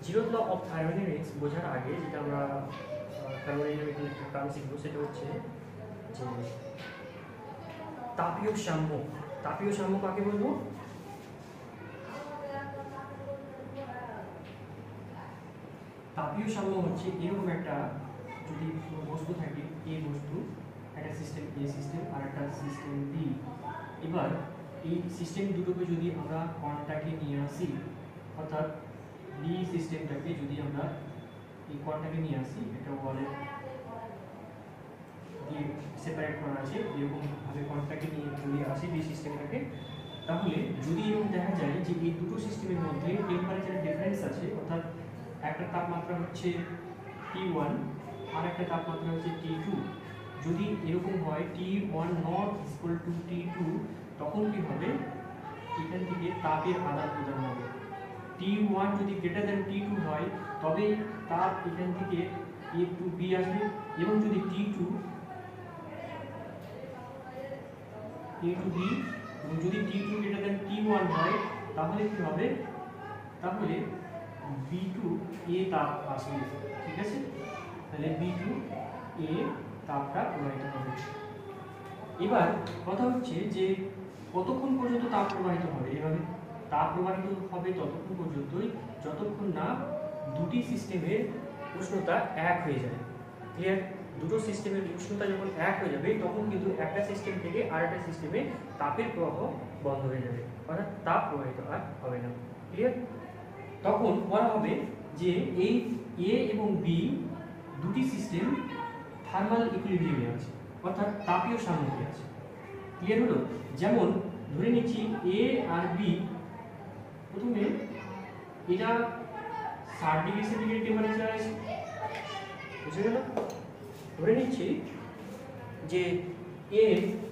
Zeroth law of thermodynamics বোঝার আগে যেটা আমরা থার্মোডাইনামিক্যাল একটা টার্ম শিখবো সেটা হচ্ছে যে তাপীয় সাম্য। তাপীয় সাম্য কাকে বলবো? তাপীয় সাম্য হচ্ছে এরকম একটা, যদি বস্তু থাকে এ বস্তু, একটা সিস্টেম এ সিস্টেম আর একটা সিস্টেম বি, এবার এই সিস্টেম দুটোকে যদি আমরা কন্ট্যাক্টে নিয়ে আসি, অর্থাৎ বি সিস্টেমটাকে যদি আমরা এই কন্ট্যাক্টে নিয়ে আসি, এটা ওয়ালে দিয়ে সেপারেট করা আছে, এরকমভাবে কন্ট্যাক্টে নিয়ে চলে আসি বি সিস্টেমটাকে, তাহলে যদি এরকম দেখা যায় যে এই দুটো সিস্টেমের মধ্যে টেম্পারেচারের ডিফারেন্স আছে, অর্থাৎ একটা তাপমাত্রা হচ্ছে T1 আর একটা তাপমাত্রা হচ্ছে T2, যদি এরকম হয় T1 not equal to T2, তখন কি হবে? এখান থেকে তাপের আদান প্রদান হবে। T1 যদি গ্রেটার দ্যান T2 হয় তবে তাপ এখান থেকে A টু B আসবে, এবং যদি T2 A টু B এবং যদি T2 গ্রেটার দ্যান T1 হয় তাহলে কি হবে? তাহলে B টু A তাপ আসবে, ঠিক আছে? তাহলে B টু A তাপটা প্রবাহিত হবে। এবার কথা হচ্ছে যে কতক্ষণ পর্যন্ত তাপ প্রবাহিত হবে? এভাবে তাপ প্রবাহিত হবে ততক্ষণ পর্যন্তই যতক্ষণ না দুটি সিস্টেমের উষ্ণতা এক হয়ে যায়। ক্লিয়ার? দুটো সিস্টেমের উষ্ণতা যখন এক হয়ে যাবে তখন কিন্তু একটা সিস্টেম থেকে আরেকটা সিস্টেমে তাপের প্রবাহ বন্ধ হয়ে যাবে, অর্থাৎ তাপ প্রবাহিত আর হবে না। ক্লিয়ার? তখন বলা হবে যে এই এ এবং বি দুটি সিস্টেম থার্মাল ইকুইলিব্রিয়ামে আছে, অর্থাৎ তাপীয় সাম্যে আছে। ক্লিয়ার হলো? যেমন ধরে নিচ্ছি এ আর বি, প্রথমে এটা 60 ডিগ্রি সেন্টিগ্রেড টেম্পারেচার আছে, বুঝে গেল? ধরে নিচ্ছি যে এ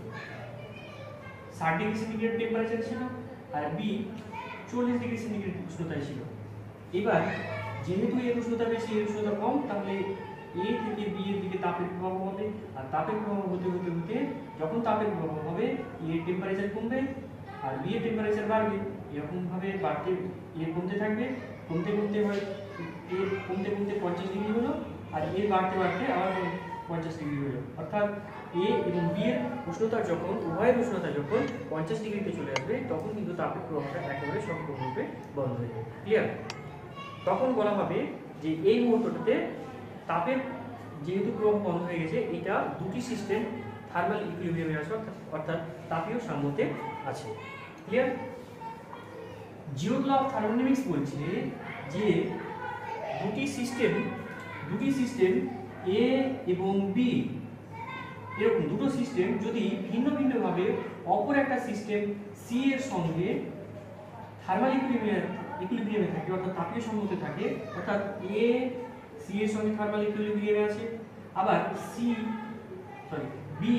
60 ডিগ্রি সেন্টিগ্রেড টেম্পারেচার ছিল আর বি 40 ডিগ্রি সেন্টিগ্রেড উষ্ণতায় ছিল। এবার যেহেতু এর উষ্ণতা বেশি এর উষ্ণতা কম, তাহলে এ থেকে বি এর দিকে তাপের প্রবাহ হবে, আর তাপের প্রবাহ হতে হতে হতে যখন তাপের প্রবাহ হবে এর টেম্পারেচার কমবে আর বি এর টেম্পারেচার বাড়বে, এরকম ভাবে বাড়তে এর কমতে থাকবে, কমতে কমতে হয় এর কমতে কমতে 50 ডিগ্রি হলো, আর এর বাড়তে বাড়তে আবার 50 ডিগ্রি হলো, অর্থাৎ এ এবং বি এর উষ্ণতা যখন উভয়ের উষ্ণতা যখন 50 ডিগ্রিতে চলে আসবে তখন কিন্তু তাপের প্রবাহটা একেবারে সম্পূর্ণরূপে বন্ধ হয়ে যাবে। ক্লিয়ার? তখন বলা হবে যে এই মুহূর্তটাতে তাপের যেহেতু প্রবাহ বন্ধ হয়ে গেছে, এটা দুটি সিস্টেম থার্মাল ইকুইলিব্রিয়ামে আছে, অর্থাৎ তাপীয় সাম্যতে আছে। Clear? Zeroth law of thermodynamics বলছে যে দুটি সিস্টেম এ এবং বি, এরকম দুটো সিস্টেম যদি ভিন্ন ভিন্নভাবে অপর একটা সিস্টেম সি এর সঙ্গে থার্মাল ইকুইলিব্রিয়ামে থাকে, অর্থাৎ তাপীয় সাম্যতে থাকে, অর্থাৎ এ সি এর সঙ্গে থার্মাল ইকুইলিব্রিয়ামে আছে, আবার বি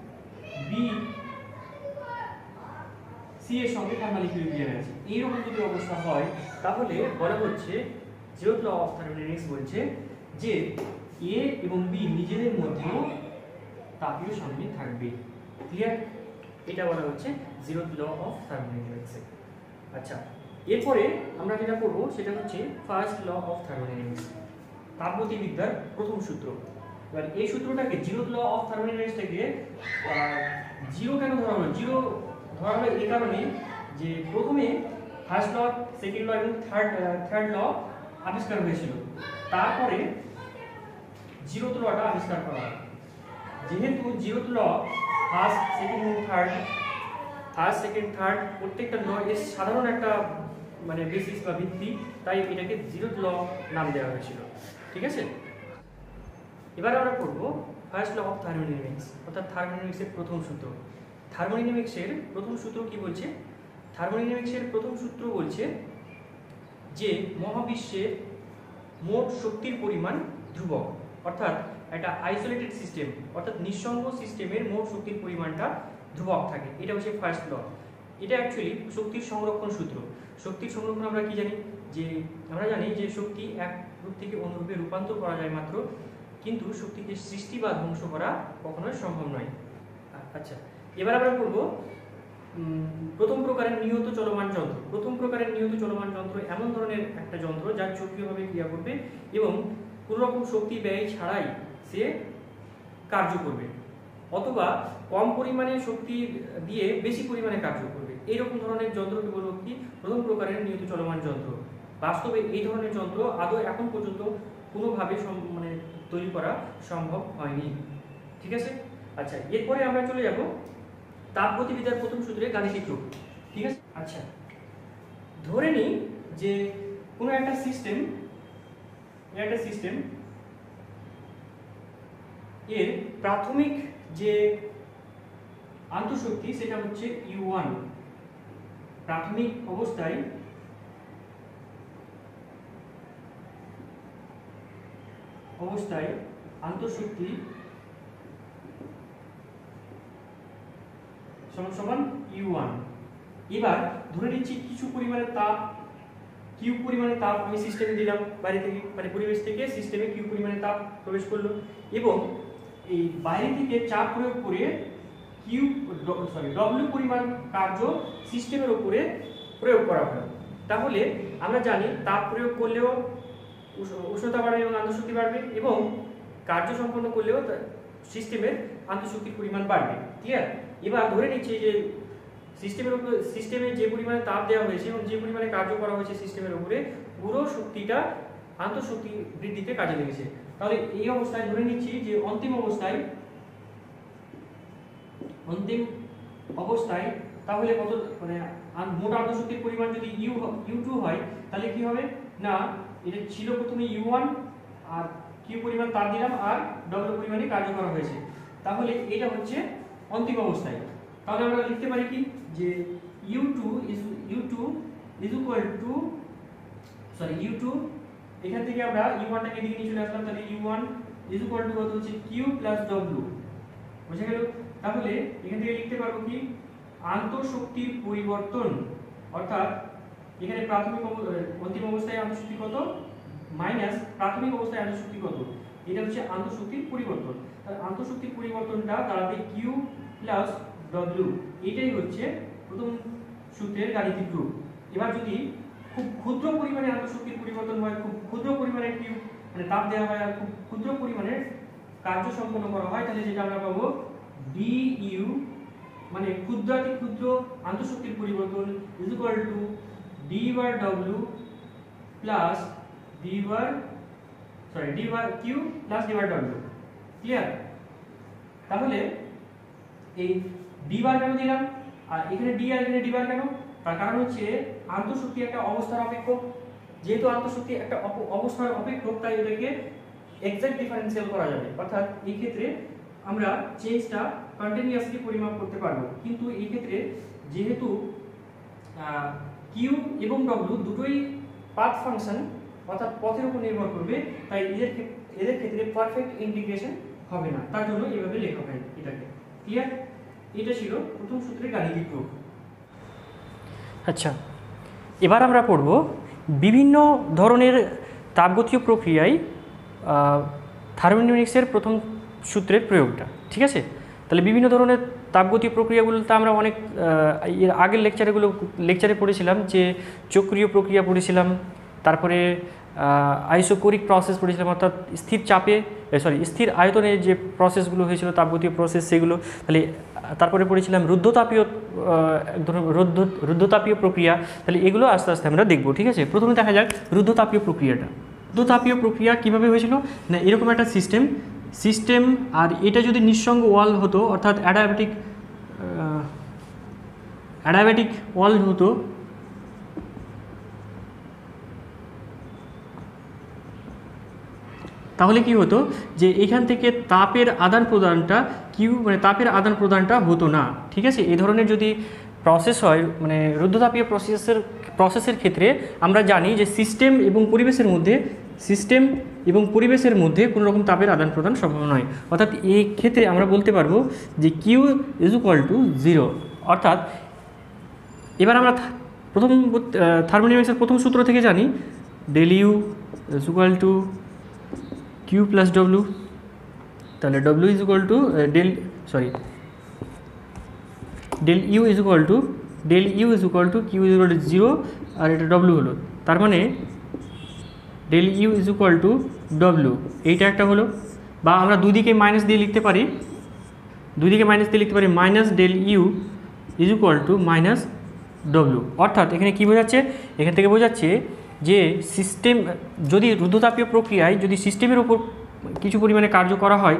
সি এর সঙ্গে থার্মাল ইকুইলিব্রিয়ামে আছে, এইরকম যদি অবস্থা হয় তাহলে বলা হচ্ছে জিরোথ ল অফ থার্মোডাইনামিক্স বলছে যে এ এবং বি নিজেদের মধ্যেও তাপীয় সাম্যে থাকবে। ক্লিয়ার? এটা বলা হচ্ছে জিরোথ ল অফ থার্মোডাইনামিক্স। আচ্ছা, এরপরে আমরা যেটা করব সেটা হচ্ছে ফার্স্ট ল অফ থার্মোডাইনামিক্স, তাপগতিবিদ্যার প্রথম সূত্র। এবার এই সূত্রটাকে জিরোথ ল অফ থার্মোডাইনামিক্স থেকে জিরো কেন ধরা হলো? জিরো ধরা হলো এই কারণে যে প্রথমে ফার্স্ট ল, সেকেন্ড ল এবং থার্ড ল আবিষ্কার হয়েছিল, তারপরে জিরোথ লটা আবিষ্কার করা হয়। যেহেতু zeroth law first, second, third প্রত্যেকটা ল এর সাধারণ একটা মানে বেসিস বা ভিত্তি, তাই এটাকে জিরোথ ল নাম দেওয়া হয়েছিল। ঠিক আছে? এবার আমরা পড়ব ফার্স্ট ল অফ থার্মোডাইনামিক্স, অর্থাৎ থার্মোডাইনামিক্সের প্রথম সূত্র। থার্মোডাইনামিক্সের প্রথম সূত্র কি বলছে? থার্মোডাইনামিক্সের প্রথম সূত্র বলছে যে মহাবিশ্বের মোট শক্তির পরিমাণ ধ্রুবক, অর্থাৎ একটা আইসোলেটেড সিস্টেম, অর্থাৎ নিঃসঙ্গ সিস্টেমের মোট শক্তির পরিমাণটা ধ্রুবক থাকে। এটা হচ্ছে ফার্স্ট ল। এটা অ্যাকচুয়ালি শক্তির সংরক্ষণ সূত্র। শক্তির সংরক্ষণ আমরা কি জানি? যে আমরা জানি যে শক্তি এক রূপ থেকে অন্য রূপে রূপান্তর করা যায় মাত্র, কিন্তু শক্তিকে সৃষ্টি বা ধ্বংস করা কখনোই সম্ভব নয়। আচ্ছা, এবার আমরা করব প্রথম প্রকারের নিয়ত চলমান যন্ত্র। প্রথম প্রকারের নিয়ত চলমান যন্ত্র এমন ধরনের একটা যন্ত্র যা চক্রীয়ভাবে ক্রিয়া করবে এবং কোনো রকম শক্তি ব্যয় ছাড়াই সে কার্য করবে, অথবা কম পরিমাণে শক্তি দিয়ে বেশি পরিমাণে কার্য করবে। এইরকম ধরনের যন্ত্রকে বলব কি প্রথম প্রকারের নিয়ত চলমান যন্ত্র। বাস্তবে এই ধরনের যন্ত্র আদৌ এখন পর্যন্ত কোনোভাবে মানে তৈরি করা সম্ভব হয়নি। ঠিক আছে, আচ্ছা এরপরে আমরা চলে যাব তাপগতিবিদ্যার প্রথম সূত্রে গাণিতিক রূপ। ঠিক আছে, আচ্ছা ধরে নিই যে কোনো একটা সিস্টেম এর প্রাথমিক যে আন্তঃশক্তি সেটা হচ্ছে U1। প্রাথমিক অবস্থায় আন্তঃশক্তি সমান U1। এবার ধরে নিচ্ছি কিছু পরিমাণে তাপ Q পরিমাণে তাপ আমি সিস্টেমে দিলাম, বাইরে থেকে মানে পরিবেশ থেকে সিস্টেমে Q পরিমাণে তাপ প্রবেশ করলো এবং এই বাইরে থেকে চাপ প্রয়োগ করে W পরিমাণ কার্য সিস্টেমের উপরে প্রয়োগ করা হলো। তাহলে আমরা জানি তাপ প্রয়োগ করলেও উষ্ণতা বাড়বে এবং আন্তঃশক্তি বাড়বে, এবং কার্য সম্পন্ন করলেও সিস্টেমের আন্তঃশক্তির পরিমাণ বাড়বে। ক্লিয়ার? এবার ধরে নিচ্ছি যে সিস্টেমে যে পরিমাণে তাপ দেওয়া হয়েছে এবং যে পরিমাণে কার্য করা হয়েছে সিস্টেমের উপরে, পুরো শক্তিটা আন্তঃশক্তি বৃদ্ধিতে কাজে লেগেছে। তাহলে এই অবস্থায় ধরে নিচ্ছি যে অন্তিম অবস্থায় তাহলে কত মানে মোট আন্তঃশক্তির পরিমাণ যদি U2 হয় তাহলে কি হবে না, এটা ছিল প্রথমে U1 আর Q পরিমাণ তাপ দিলাম আর W পরিমাণে কার্য করা হয়েছে, তাহলে এটা হচ্ছে অন্তিম অবস্থায়। তাহলে আমরা লিখতে পারি কি যে U2 এখান থেকে আমরা U1 টাকে এদিকে নিয়ে চলে আসলাম, তাহলে U1 কত হচ্ছে Q W। বুঝে গেল? তাহলে এখান থেকে লিখতে পারবো কি আন্তঃশক্তির পরিবর্তন, অর্থাৎ এখানে অন্তিম অবস্থায় আন্তঃশক্তি কত মাইনাস প্রাথমিক অবস্থায় আন্তঃশক্তি কত, এটা হচ্ছে আন্তঃশক্তির পরিবর্তন। তাহলে আন্তঃশক্তির পরিবর্তনটা দাঁড়াবে Q W। এটাই হচ্ছে প্রথম সূত্রের গাণিতিক রূপ। এবার যদি খুব ক্ষুদ্র পরিমাণে আন্তঃশক্তির পরিবর্তন হয়, খুব ক্ষুদ্র পরিমাণে Q মানে তাপ দেওয়া হয় আর খুব ক্ষুদ্র পরিমাণে কার্য সম্পন্ন করা হয়, তাহলে যেটা আমরা পাবো DU মানে ক্ষুদ্রাতি ক্ষুদ্র আন্তঃশক্তির পরিবর্তন D bar W plus D bar Q plus D bar W। Clear? তাহলে এই D বার কেন দিলাম আর এখানে D আর এখানে D বার কেন? তার কারণ হচ্ছে আন্তঃশক্তি একটা অবস্থার অপেক্ষক। যেহেতু আন্তঃশক্তি একটা অবস্থার অপেক্ষক, তাই এটাকে এক্সাক্ট ডিফারেন্সিয়াল করা যাবে, অর্থাৎ এই ক্ষেত্রে আমরা চেঞ্জটা কন্টিনিউয়াসলি পরিমাপ করতে পারবো। কিন্তু এই ক্ষেত্রে যেহেতু Q এবং W দুটোই পাথ ফাংশন অর্থাৎ পথের উপর নির্ভর করবে, তাই এদের ক্ষেত্রে পারফেক্ট ইন্টিগ্রেশন হবে না, তার জন্য এইভাবে লেখা হয় এটাকে। ক্লিয়ার? এটা ছিল প্রথম সূত্রের গাণিতিক রূপ। আচ্ছা, এবার আমরা পড়ব বিভিন্ন ধরনের তাপগতীয় প্রক্রিয়ায় থার্মোডাইনামিক্সের প্রথম সূত্রের প্রয়োগটা। ঠিক আছে, তাহলে বিভিন্ন ধরনের তাপগতীয় প্রক্রিয়াগুলোতে আমরা অনেক এর আগের লেকচারে পড়েছিলাম যে চক্রীয় প্রক্রিয়া পড়েছিলাম, তারপরে আইসোকোরিক প্রসেস পড়েছিলাম, অর্থাৎ স্থির আয়তনে যে প্রসেসগুলো হয়েছিল তাপগতীয় প্রসেস সেগুলো। তাহলে তারপরে পড়েছিলাম রুদ্ধতাপীয় প্রক্রিয়া। তাহলে এগুলো আস্তে আস্তে আমরা দেখব। ঠিক আছে, প্রথমে দেখা যাক রুদ্ধতাপীয় প্রক্রিয়াটা। রুদ্ধতাপীয় প্রক্রিয়া কিভাবে হয়েছিল না, এরকম একটা সিস্টেম আর এটা যদি নিঃসঙ্গ ওয়াল হতো, অর্থাৎ অ্যাডায়াবেটিক ওয়াল হতো, তাহলে কি হতো যে এখান থেকে তাপের আদান প্রদানটা হতো না। ঠিক আছে, এই ধরনের যদি প্রসেস হয় মানে রুদ্ধতাপীয় প্রসেসের ক্ষেত্রে আমরা জানি যে সিস্টেম এবং পরিবেশের মধ্যে কোনো রকম তাপের আদান প্রদান সম্ভব নয়। অর্থাৎ এই ক্ষেত্রে আমরা বলতে পারবো যে Q = 0। অর্থাৎ এবার আমরা থার্মোডাইনামিক্সের প্রথম সূত্র থেকে জানি ΔU = Q প্লাস W। তাহলে W del U is equal to Q is equal to 0 আর এটা ডব্লিউ হলো, তার মানে del U is equal to W, এইটা একটা হলো। বা আমরা দুদিকে মাইনাস দিয়ে লিখতে পারি, minus del U is equal to minus W. অর্থাৎ এখানে কী বোঝাচ্ছে, এখান থেকে বোঝাচ্ছে যে সিস্টেম যদি রুদ্ধতাপীয় প্রক্রিয়ায় যদি সিস্টেমের ওপর কিছু পরিমাণে কার্য করা হয়,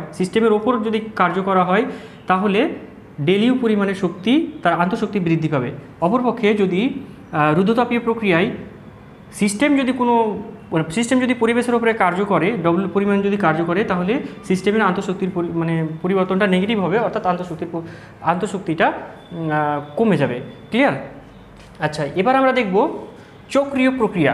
তাহলে ডেল ইউ পরিমাণের শক্তি, তার আন্তঃশক্তি বৃদ্ধি পাবে। অপরপক্ষে যদি রুদ্ধতাপীয় প্রক্রিয়ায় সিস্টেম যদি পরিবেশের উপরে কার্য করে, ডব্লিউ পরিমাণ যদি কার্য করে, তাহলে সিস্টেমের আন্তঃশক্তির পরিবর্তনটা নেগেটিভ হবে, অর্থাৎ আন্তঃশক্তিটা কমে যাবে। ক্লিয়ার? আচ্ছা, এবার আমরা দেখব চক্রীয় প্রক্রিয়া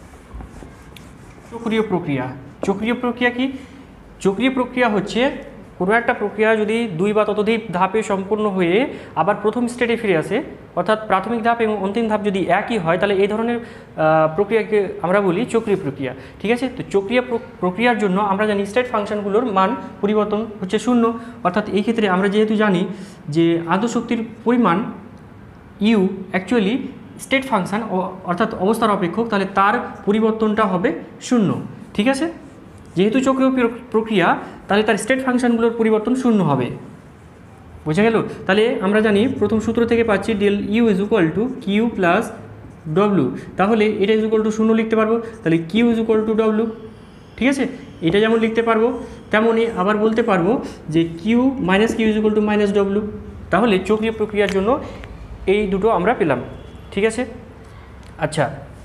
কি? চক্রীয় প্রক্রিয়া হচ্ছে কোনো একটা প্রক্রিয়া যদি 2 বা ততোধিক ধাপে সম্পূর্ণ হয়ে আবার প্রথম স্টেটে ফিরে আসে, অর্থাৎ প্রাথমিক ধাপ এবং অন্তিম ধাপ যদি একই হয়, তাহলে এই ধরনের প্রক্রিয়াকে আমরা বলি চক্রীয় প্রক্রিয়া। ঠিক আছে? তো চক্রীয় প্রক্রিয়ার জন্য আমরা জানি স্টেট ফাংশনগুলোর মান পরিবর্তন হচ্ছে 0। অর্থাৎ এই ক্ষেত্রে আমরা যেহেতু জানি যে আন্তঃশক্তির পরিমাণ ইউ অ্যাকচুয়ালি স্টেট ফাংশন অর্থাৎ অবস্থার অপেক্ষক, তাহলে তার পরিবর্তনটা হবে 0। ঠিক আছে? যেহেতু চক্রীয় প্রক্রিয়া, তাহলে তার স্টেট ফাংশনগুলোর পরিবর্তন 0 হবে। বোঝা গেল? তাহলে আমরা জানি প্রথম সূত্র থেকে পাচ্ছি del U is equal to Q plus W, তাহলে এটা ইজ ইকুয়াল টু 0 লিখতে পারবো, তাহলে Q is equal to W. ঠিক আছে? এটা যেমন লিখতে পারবো, তেমনই আবার বলতে পারবো যে Q is equal to minus W. তাহলে চক্রীয় প্রক্রিয়ার জন্য এই দুটো আমরা পেলাম। ঠিক আছে? আচ্ছা,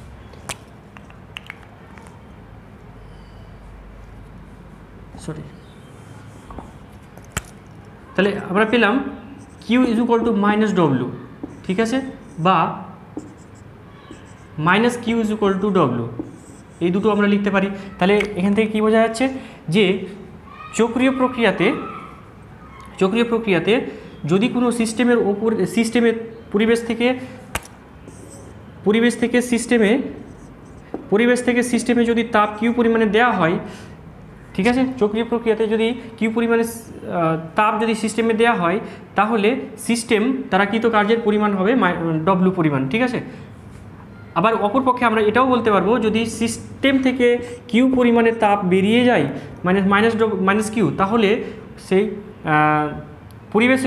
তাহলে আমরা পেলাম Q is equal to minus W. ঠিক আছে? বা minus Q is equal to W, এই দুটো আমরা লিখতে পারি। তাহলে এখান থেকে কী বোঝা যাচ্ছে যে চক্রীয় প্রক্রিয়াতে যদি কোনো সিস্টেমের পরিবেশ থেকে সিস্টেমে যদি তাপ কিউ পরিমাণে দেওয়া হয়, ঠিক আছে, চক্রীয় প্রক্রিয়াতে যদি কিউ পরিমাণে তাপ যদি সিস্টেমে দেওয়া হয়, তাহলে সিস্টেম দ্বারাকৃত কার্যের পরিমাণ হবে ডব্লিউ পরিমাণ। ঠিক আছে? আবার অপরপক্ষে আমরা এটাও বলতে পারবো, যদি সিস্টেম থেকে কিউ পরিমাণে তাপ বেরিয়ে যায় মাইনাস কিউ, তাহলে সেই পরিবেশ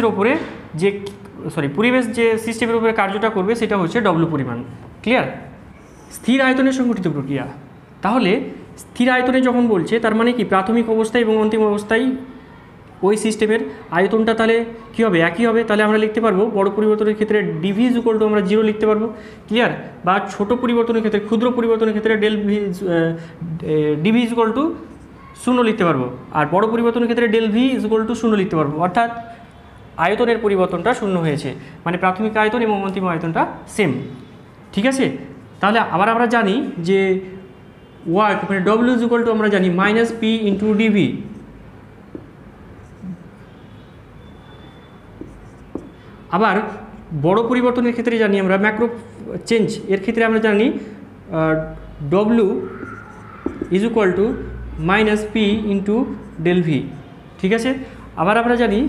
যে সিস্টেমের উপরে কার্যটা করবে সেটা হচ্ছে ডব্লিউ পরিমাণ। ক্লিয়ার? স্থির আয়তনে সংঘটিত প্রক্রিয়া, তাহলে স্থির আয়তনে যখন বলছে, তার মানে কি প্রাথমিক অবস্থায় এবং অন্তিম অবস্থায় ওই সিস্টেমের আয়তনটা তাহলে কী হবে? একই হবে। তাহলে আমরা লিখতে পারবো বড় পরিবর্তনের ক্ষেত্রে ডিভি ইজ ইকুয়াল টু আমরা 0 লিখতে পারবো। ক্লিয়ার? বা ছোট পরিবর্তনের ক্ষেত্রে, ক্ষুদ্র পরিবর্তনের ক্ষেত্রে ডিভি ইজ ইকুয়াল টু 0 লিখতে পারবো, আর বড় পরিবর্তনের ক্ষেত্রে del V is equal to 0 লিখতে পারবো। অর্থাৎ আয়তনের পরিবর্তনটা 0 হয়েছে, মানে প্রাথমিক আয়তন এবং অন্তিম আয়তনটা সেম। ঠিক আছে? তাহলে আবার আমরা জানি যে ওয়ার্ক মানে ডব্লিউ ইজ ইকুয়াল টু আমরা জানি মাইনাস পি ইন্টু ডিভি। আবার বড় পরিবর্তনের ক্ষেত্রে জানি আমরা ম্যাক্রো চেঞ্জ, এর ক্ষেত্রে আমরা জানি W is equal to minus P into del V. ঠিক আছে? আবার আমরা জানি,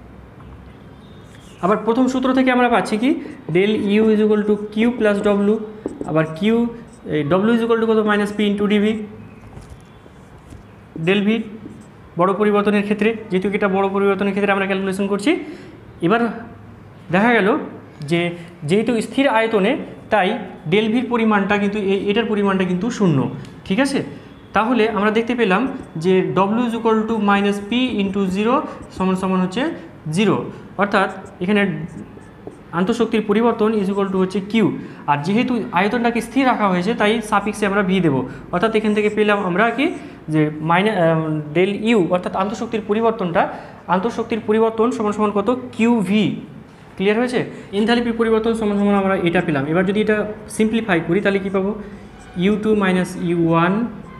আবার প্রথম সূত্র থেকে আমরা পাচ্ছি কি del U is equal to Q plus W, আবার ডব্লিউ ইজ ইকুয়াল টু কত? Minus P into DV del V বড় পরিবর্তনের ক্ষেত্রে, যেহেতু এটা বড় পরিবর্তনের ক্ষেত্রে আমরা ক্যালকুলেশন করছি। এবার দেখা গেল যে যেহেতু স্থির আয়তনে, তাই ডেল ভির পরিমাণটা কিন্তু এটার পরিমাণটা কিন্তু 0। ঠিক আছে? তাহলে আমরা দেখতে পেলাম যে W is equal to minus P into 0 সমান হচ্ছে 0, অর্থাৎ এখানে আন্তঃশক্তির পরিবর্তন ইজ ইকুয়াল টু হচ্ছে কিউ। আর যেহেতু আয়তনটাকে স্থির রাখা হয়েছে, তাই সাফিক্সে আমরা ভি দেবো। অর্থাৎ এখান থেকে পেলাম আমরা কি যে ডেল ইউ অর্থাৎ আন্তঃশক্তির পরিবর্তন সমান কত? Q V. ক্লিয়ার হয়েছে? এনথালপির পরিবর্তন সমান আমরা এটা পেলাম। এবার যদি এটা সিম্পলিফাই করি, তাহলে কী পাবো? U2 minus U1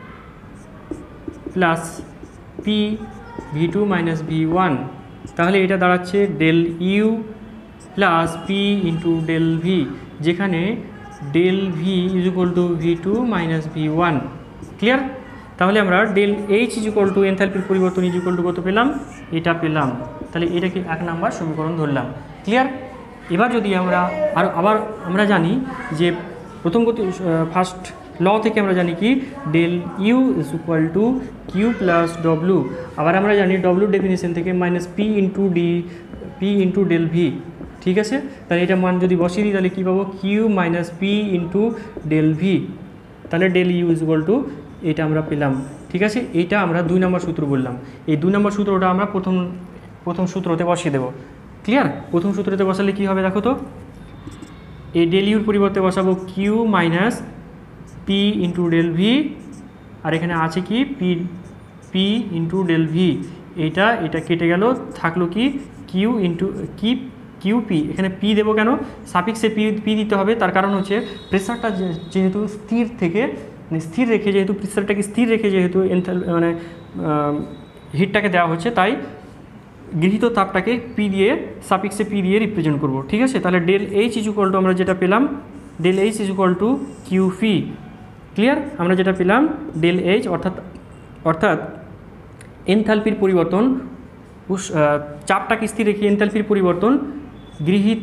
plus P V2 minus V1, তাহলে এটা দাঁড়াচ্ছে del U plus P into del V, যেখানে del V is equal to V2 minus V1। Clear? তাহলে আমরা del H is equal to এনথালপির পরিবর্তন ইজ ইকুয়াল টু কত পেলাম? এটা পেলাম। তাহলে এটাকে 1 নম্বর সমীকরণ ধরলাম। ক্লিয়ার? এবার যদি আমরা আবার আমরা জানি যে প্রথম গতি ফার্স্ট ল থেকে আমরা জানি কি del U is equal to Q plus W. আবার আমরা জানি ডব্লু ডেফিনেশন থেকে minus P into del V. ঠিক আছে, তাহলে এটা মান যদি বসিয়ে দিই তাহলে কী পাবো, Q minus P into del V, তাহলে del U is equal to এটা আমরা পেলাম। ঠিক আছে, এইটা আমরা 2 নম্বর সূত্র বললাম। এই 2 নম্বর সূত্রটা আমরা প্রথম সূত্রতে বসিয়ে দেবো। ক্লিয়ার? প্রথম সূত্রতে বসালে কী হবে দেখো তো, এই ডেল ইউর পরিবর্তে বসাবো Q minus P into del V, আর এখানে আছে কি পি ইন্টু ডেল ভি। এটা কেটে গেল, থাকলো কি কিউ ইন্টু কিউ পি। এখানে পি দেবো কেন, সাফিক্সে পি দিতে হবে, তার কারণ হচ্ছে প্রেসারটা যেহেতু স্থির রেখে যেহেতু প্রেসারটাকে স্থির রেখে যেহেতু মানে হিটটাকে দেওয়া হচ্ছে, তাই গৃহীত তাপটাকে পি দিয়ে সাফিক্সে পি দিয়ে রিপ্রেজেন্ট করব। ঠিক আছে, তাহলে del H is equal to আমরা যেটা পেলাম, del H is equal to Q P. Clear? আমরা যেটা পেলাম ডেল এইচ অর্থাৎ এনথালপির পরিবর্তন, চাপটাকে স্থির রেখে এনথালপির পরিবর্তন গৃহীত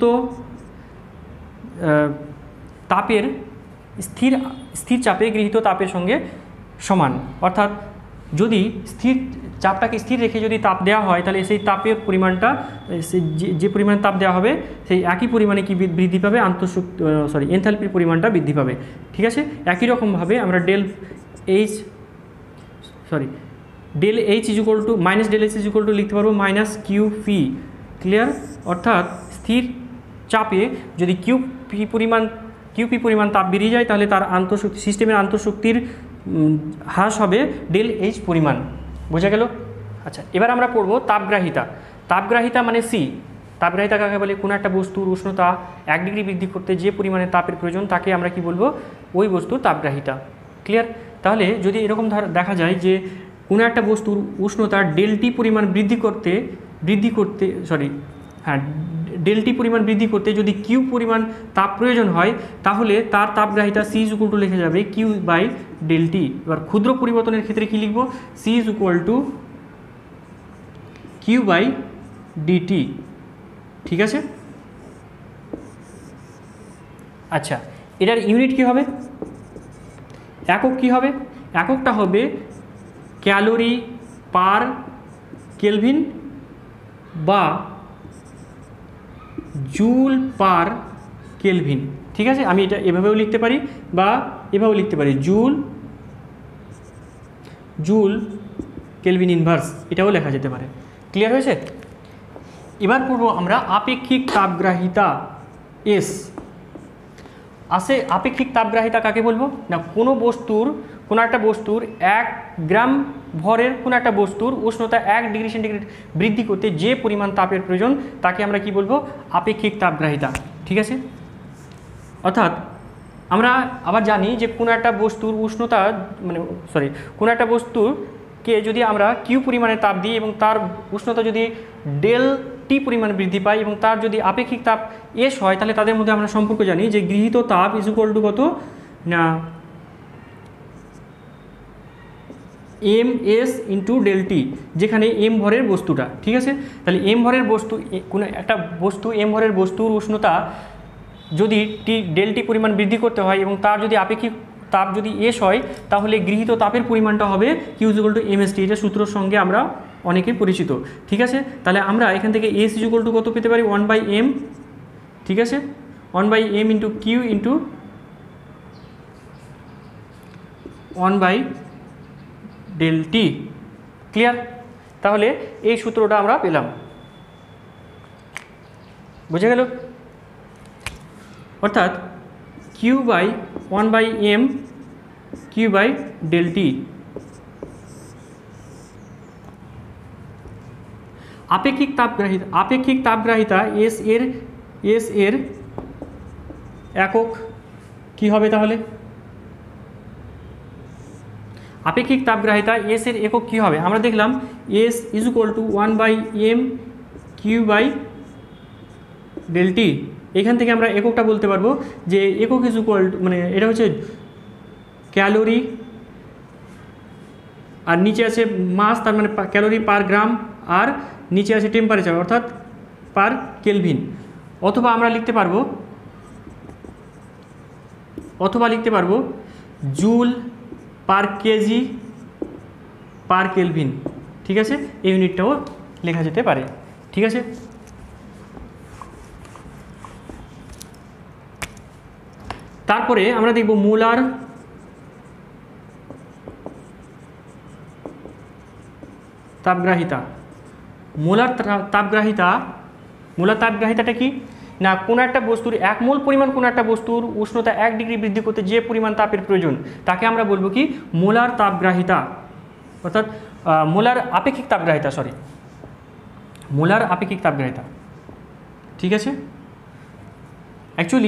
তাপের স্থির চাপে গৃহীত তাপের সঙ্গে সমান। অর্থাৎ যদি চাপটাকে স্থির রেখে যদি তাপ দেওয়া হয় তাহলে সেই তাপের পরিমাণটা যে পরিমাণ তাপ দেওয়া হবে সেই একই পরিমাণে কি বৃদ্ধি পাবে, এনথালপির পরিমাণটা বৃদ্ধি পাবে। ঠিক আছে, একই রকমভাবে আমরা del H is equal to minus del H is equal to লিখতে পারবো মাইনাস কিউ পি। ক্লিয়ার? অর্থাৎ স্থির চাপে যদি কিউ পি পরিমাণ তাপ বেরিয়ে যায় তাহলে তার সিস্টেমের আন্তঃশক্তির হ্রাস হবে ডেল এইচ পরিমাণ। বোঝা গেল? আচ্ছা, এবার আমরা পড়ব তাপগ্রাহিতা মানে সি। তাপগ্রাহিতা কাকে বলে? কোনো একটা বস্তুর উষ্ণতা 1 ডিগ্রি বৃদ্ধি করতে যে পরিমাণে তাপের প্রয়োজন তাকে আমরা কি বলবো, ওই বস্তুর তাপগ্রাহিতা। ক্লিয়ার? তাহলে যদি এরকম দেখা যায় যে কোনো একটা বস্তুর উষ্ণতা ডেলটি পরিমাণ বৃদ্ধি করতে যদি কিউ পরিমাণ তাপ প্রয়োজন হয় তাহলে তার তাপগ্রাহিতা সি ইজ ইকুয়াল টু লিখে যাবে কিউ বাই ডেলটি। এবার ক্ষুদ্র পরিবর্তনের ক্ষেত্রে কি লিখব, C is equal to Q by DT. ঠিক আছে? আচ্ছা, এটার ইউনিট কি হবে, একক কি হবে? এককটা হবে ক্যালোরি পার কেলভিন বা জুল পার কেলভিন। ঠিক আছে, আমি এটা এভাবেও লিখতে পারি বা এভাবেও লিখতে পারি, জুল কেলভিন ইনভার্স, এটাও লেখা যেতে পারে। ক্লিয়ার হয়েছে? এবার পড়ব আমরা আপেক্ষিক তাপগ্রাহিতা এস। আপেক্ষিক তাপগ্রাহিতা কাকে বলবো না, কোনো একটা বস্তুর 1 গ্রাম ভরের কোনো একটা বস্তুর উষ্ণতা 1 ডিগ্রি সেন্টিগ্রেড বৃদ্ধি করতে যে পরিমাণ তাপের প্রয়োজন তাকে আমরা কি বলবো, আপেক্ষিক তাপগ্রাহিতা। ঠিক আছে, অর্থাৎ আমরা আবার জানি যে কোনো একটা বস্তুর উষ্ণতা কোনো একটা বস্তুকে যদি আমরা কিউ পরিমাণে তাপ দিই এবং তার উষ্ণতা যদি ডেল টি পরিমাণ বৃদ্ধি পায় এবং তার যদি আপেক্ষিক তাপ এস হয় তাহলে তাদের মধ্যে আমরা সম্পর্ক জানি যে গৃহীত তাপ ইজ ইকুয়াল টু কত না M S into del T, যেখানে এম ভরের বস্তুটা। ঠিক আছে, তাহলে এম ভরের এম ভরের বস্তুর উষ্ণতা যদি ডেল টি পরিমাণ বৃদ্ধি করতে হয় এবং তার যদি আপেক্ষিক তাপ যদি এস হয় তাহলে গৃহীত তাপের পরিমাণটা হবে Q is equal to M S T. এটা সূত্রের সঙ্গে আমরা অনেকে পরিচিত। ঠিক আছে, তাহলে আমরা এখান থেকে এস ইজ ইকুয়াল টু কত পেতে পারি, 1/m। ঠিক আছে, 1/m into Q into 1/Δt। Clear? তাহলে এই সূত্রটা আমরা পেলাম। বুঝে গেল? অর্থাৎ Q by 1/m Q by Δt। আপেক্ষিক তাপগ্রাহিতা এস এর একক কি হবে তাহলে? আপেক্ষিক তাপগ্রাহিতা এস এর একক কি হবে? আমরা দেখলাম S is equal to 1/m Q by Δt। এখান থেকে আমরা এককটা বলতে পারবো যে একক ইজ ইকুয়াল টু এটা হচ্ছে ক্যালোরি আর নিচে আছে মাস, তার মানে ক্যালোরি পার গ্রাম, আর নিচে আছে টেম্পারেচার অর্থাৎ পার কেলভিন। অথবা আমরা লিখতে পারবো joule per kg per kelvin. ঠিক আছে, এই ইউনিটটাও লেখা যেতে পারে। ঠিক আছে, তারপরে আমরা দেখব মোলার তাপগ্রাহিতা। মোলার তাপগ্রাহিতাটা কি না, কোনো একটা বস্তুর 1 মোল পরিমাণ কোনো একটা বস্তুর উষ্ণতা 1 ডিগ্রি বৃদ্ধি করতে যে পরিমাণ তাপের প্রয়োজন তাকে আমরা বলবো কি মোলার তাপগ্রাহিতা, অর্থাৎ মোলার আপেক্ষিক তাপগ্রাহিতা, মোলার আপেক্ষিক তাপগ্রাহিতা। ঠিক আছে, অ্যাকচুয়ালি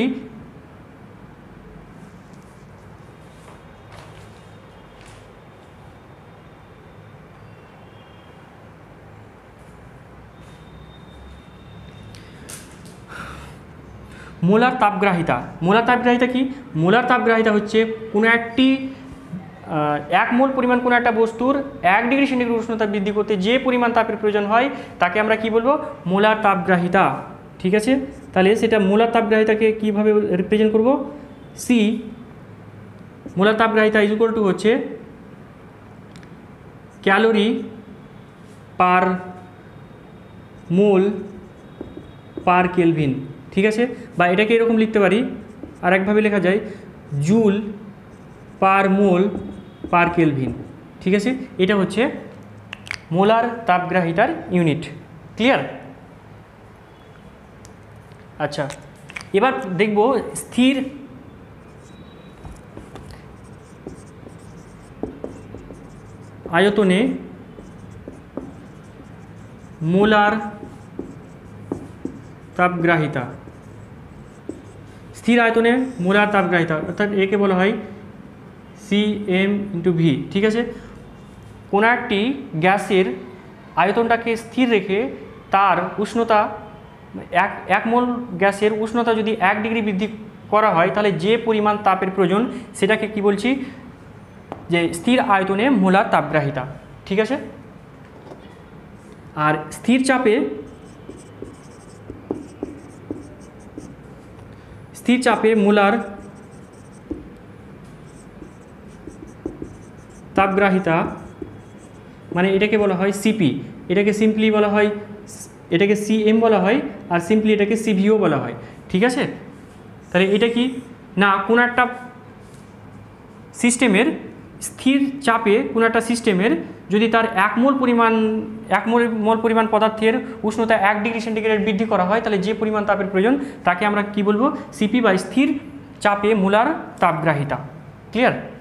মোলার তাপগ্রাহিতা কি? মোলার তাপগ্রাহিতা হচ্ছে কোনো একটি 1 মোল পরিমাণ কোনো একটা বস্তুর 1 ডিগ্রি সেন্টিগ্রেড উষ্ণতা বৃদ্ধি করতে যে পরিমাণ তাপের প্রয়োজন হয় তাকে আমরা কি বলবো মোলার তাপগ্রাহিতা। ঠিক আছে, তাহলে সেটা মোলার তাপগ্রাহিতাকে কীভাবে রিপ্রেজেন্ট করব? সি মোলার তাপগ্রাহিতা ইজ ইকুয়াল টু হচ্ছে calorie per mole per kelvin. ঠিক আছে, বা এটাকে এরকম লিখতে পারি, আর একভাবে লেখা যায় joule per mole per kelvin. ঠিক আছে, এটা হচ্ছে মোলার তাপগ্রাহিতার ইউনিট। ক্লিয়ার? আচ্ছা, এবার দেখব স্থির আয়তনে মোলার তাপগ্রাহিতা। স্থির আয়তনে মোলার তাপগ্রাহিতা অর্থাৎ একে বলা হয় CM/V। ঠিক আছে, কোনো একটি গ্যাসের আয়তনটাকে স্থির রেখে তার উষ্ণতা এক মোল গ্যাসের উষ্ণতা যদি 1 ডিগ্রি বৃদ্ধি করা হয় তাহলে যে পরিমাণ তাপের প্রয়োজন সেটাকে কি বলছি যে স্থির আয়তনে মোলার তাপগ্রাহিতা। ঠিক আছে, আর স্থির চাপে মোলার তাপগ্রাহিতা মানে এটাকে বলা হয় সিপি, এটাকে সিম্পলি বলা হয়, এটাকে CM বলা হয়, আর সিম্পলি এটাকে CVও বলা হয়। ঠিক আছে, তাহলে এটা কি না কোনো একটা সিস্টেমের স্থির চাপে কোনো একটা সিস্টেমের যদি তার 1 মোল পরিমাণ পদার্থের উষ্ণতা 1 ডিগ্রি সেন্টিগ্রেড বৃদ্ধি করা হয় তাহলে যে পরিমাণ তাপের প্রয়োজন তাকে আমরা কি বলবো সিপি বা স্থির চাপে মোলার তাপগ্রাহিতা। ক্লিয়ার?